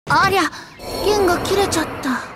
ありゃ、弦が切れちゃった。